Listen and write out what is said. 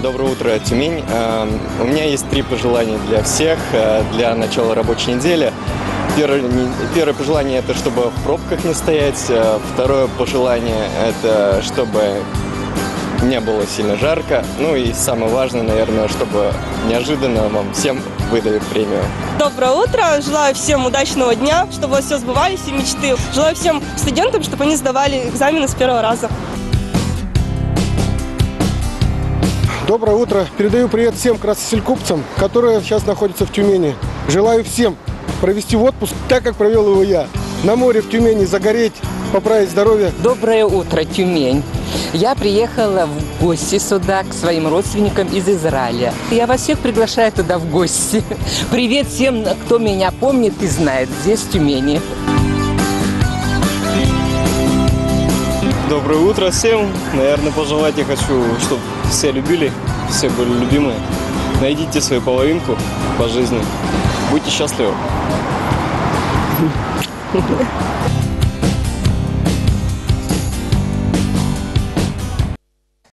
Доброе утро, Тюмень. У меня есть 3 пожелания для всех для начала рабочей недели. Первое пожелание – это чтобы в пробках не стоять. Второе пожелание – это чтобы не было сильно жарко. Ну и самое важное, наверное, чтобы неожиданно вам всем выдали премию. Доброе утро! Желаю всем удачного дня, чтобы у вас все сбывались, все мечты. Желаю всем студентам, чтобы они сдавали экзамены с первого раза. Доброе утро. Передаю привет всем красноселькупцам, которые сейчас находятся в Тюмени. Желаю всем провести отпуск так, как провел его я. На море в Тюмени загореть, поправить здоровье. Доброе утро, Тюмень. Я приехала в гости сюда к своим родственникам из Израиля. Я вас всех приглашаю туда в гости. Привет всем, кто меня помнит и знает здесь, в Тюмени. Доброе утро всем. Наверное, пожелать я хочу, чтобы все любили, все были любимы. Найдите свою половинку по жизни. Будьте счастливы.